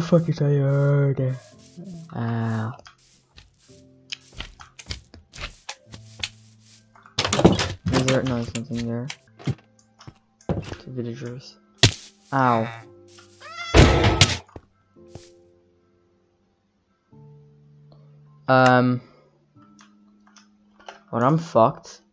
fucking tired. Is there no something there? Two villagers. Ow. Well, I'm fucked.